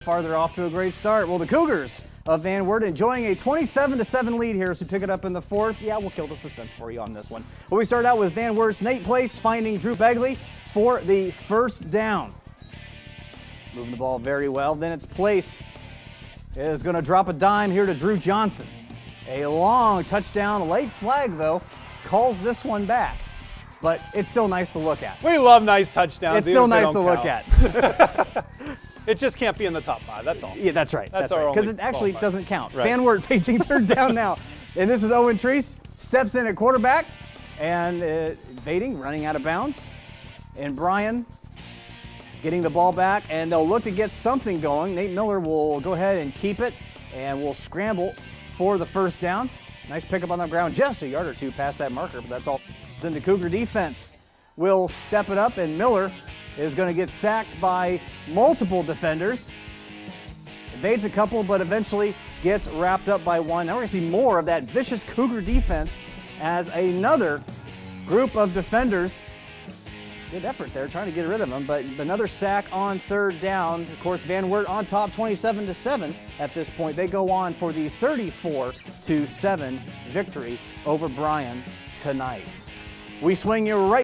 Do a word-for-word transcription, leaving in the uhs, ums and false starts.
Farther off to a great start. Well, the Cougars of Van Wert enjoying a twenty-seven to seven lead here as we pick it up in the fourth. Yeah, we'll kill the suspense for you on this one. But we start out with Van Wert's Nate Place finding Drew Begley for the first down. Moving the ball very well. Then it's Place is going to drop a dime here to Drew Johnson. A long touchdown. Late flag, though, calls this one back. But it's still nice to look at. We love nice touchdowns. It's still nice to look at. It just can't be in the top five, that's all. Yeah, that's right. That's, that's our right. Because only it actually qualifier. doesn't count. Right. Van Wert facing third down now. And this is Owen Treese, steps in at quarterback, and uh, evading, running out of bounds. And Brian getting the ball back, and they'll look to get something going. Nate Miller will go ahead and keep it, and will scramble for the first down. Nice pickup on the ground, just a yard or two past that marker, but that's all. Then the Cougar defense will step it up, and Miller is going to get sacked by multiple defenders. Evades a couple, but eventually gets wrapped up by one. Now we're going to see more of that vicious Cougar defense as another group of defenders. Good effort there trying to get rid of them, but another sack on third down. Of course, Van Wert on top twenty-seven to seven at this point. They go on for the thirty-four to seven victory over Bryan tonight. We swing you right